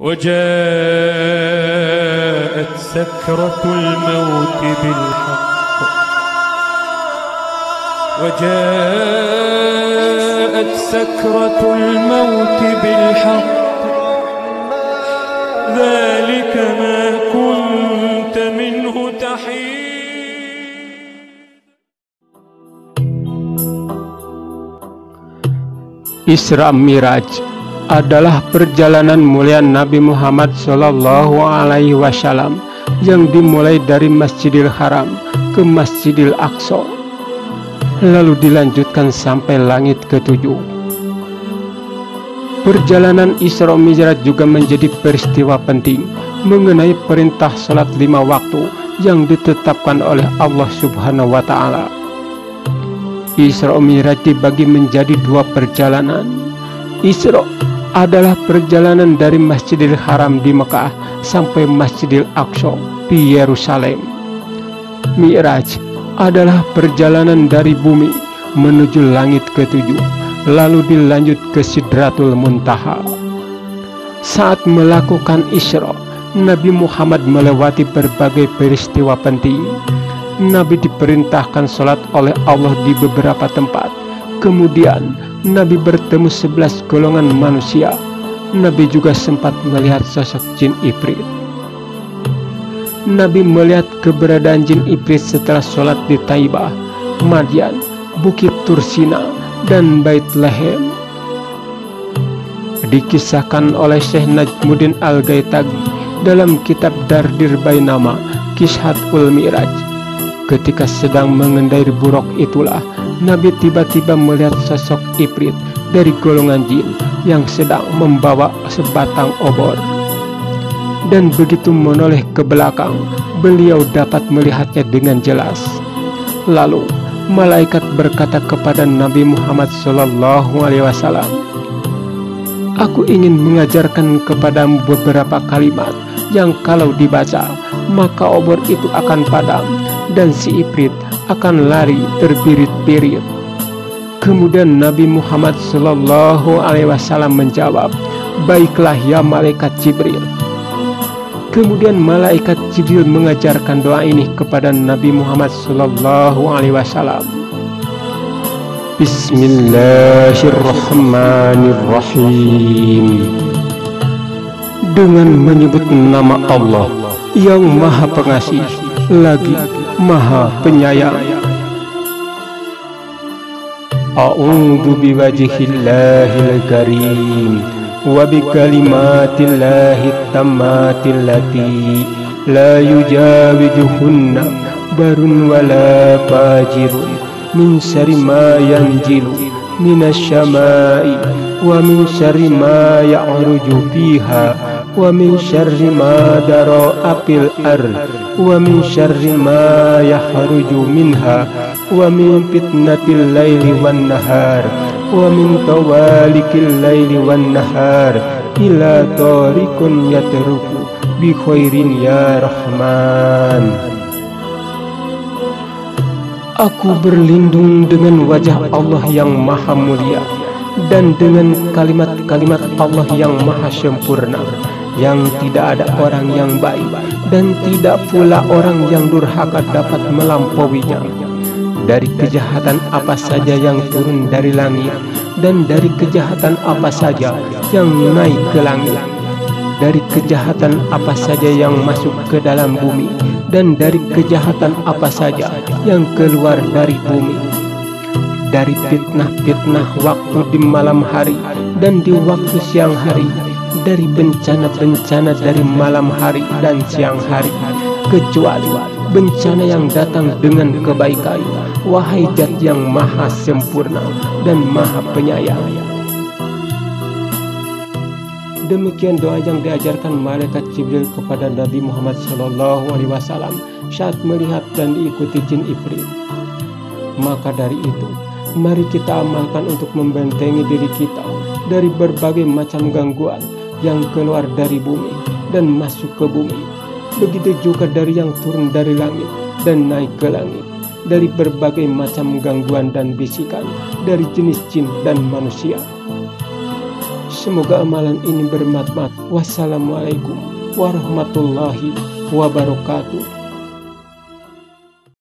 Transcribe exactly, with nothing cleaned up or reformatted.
وجاءت سكرة الموت بالحق وجاءت سكرة الموت بالحق ذلك ما كنت منه تحيد. Isra Miraj adalah perjalanan mulia Nabi Muhammad Shallallahu Alaihi Wasallam yang dimulai dari Masjidil Haram ke Masjidil Aqsa, lalu dilanjutkan sampai langit ketujuh. Perjalanan Isra Miraj juga menjadi peristiwa penting mengenai perintah salat lima waktu yang ditetapkan oleh Allah Subhanahu wa Ta'ala. Isra Miraj dibagi menjadi dua perjalanan. Isra adalah perjalanan dari Masjidil Haram di Mekah sampai Masjidil Aqsa di Yerusalem. Mi'raj adalah perjalanan dari bumi menuju langit ketujuh, lalu dilanjut ke Sidratul Muntaha. Saat melakukan Isra, Nabi Muhammad melewati berbagai peristiwa penting. Nabi diperintahkan sholat oleh Allah di beberapa tempat. Kemudian Nabi bertemu sebelas golongan manusia. Nabi juga sempat melihat sosok jin Ifrit. Nabi melihat keberadaan jin Ifrit setelah sholat di Taibah, Madian, Bukit Tursina, dan Bait Lahem. Dikisahkan oleh Syekh Najmuddin Al-Gaitagi dalam kitab Dardir Bainama Kishatul Mi'raj, ketika sedang mengendarai buruk itulah Nabi tiba-tiba melihat sosok Ifrit dari golongan jin yang sedang membawa sebatang obor. Dan begitu menoleh ke belakang, beliau dapat melihatnya dengan jelas. Lalu malaikat berkata kepada Nabi Muhammad Shallallahu Alaihi Wasallam, "Aku ingin mengajarkan kepadamu beberapa kalimat yang kalau dibaca maka obor itu akan padam dan si Ifrit akan lari terbirit-birit." Kemudian Nabi Muhammad Shallallahu Alaihi Wasallam menjawab, "Baiklah ya malaikat Jibril." Kemudian malaikat Jibril mengajarkan doa ini kepada Nabi Muhammad Shallallahu Alaihi Wasallam. Bismillahirrahmanirrahim. Dengan menyebut nama Allah yang Maha Pengasih lagi Maha Penyayang. A'udzu biwajhillahil karim wa bikalimatillahi tammatil lati la yujawizuhunna barun wala fajirun min syarri ma yanzilu minasy syama'i wa min syarri ma ya'ruju fiha wa min syarri ma dara'a fil ard wa min syarri ma yakhruju minha wa min fitnatil laili wan nahar wa min tawalikil laili wan nahar ila tariqun yatruku bi khairin ya Rahman. Aku berlindung dengan wajah Allah yang maha mulia dan dengan kalimat-kalimat Allah yang maha sempurna, yang tidak ada orang yang baik dan tidak pula orang yang durhaka dapat melampauinya, dari kejahatan apa saja yang turun dari langit dan dari kejahatan apa saja yang naik ke langit, dari kejahatan apa saja yang masuk ke dalam bumi dan dari kejahatan apa saja yang keluar dari bumi, dari fitnah-fitnah waktu di malam hari dan di waktu siang hari, dari bencana-bencana dari malam hari dan siang hari, kecuali bencana yang datang dengan kebaikan, wahai Zat yang maha sempurna dan maha penyayang. Demikian doa yang diajarkan malaikat Jibril kepada Nabi Muhammad Shallallahu Alaihi Wasallam saat melihat dan diikuti jin Ifrit. Maka dari itu, mari kita amalkan untuk membentengi diri kita dari berbagai macam gangguan yang keluar dari bumi dan masuk ke bumi. Begitu juga dari yang turun dari langit dan naik ke langit, dari berbagai macam gangguan dan bisikan dari jenis jin dan manusia. Semoga amalan ini bermanfaat. Wassalamualaikum warahmatullahi wabarakatuh.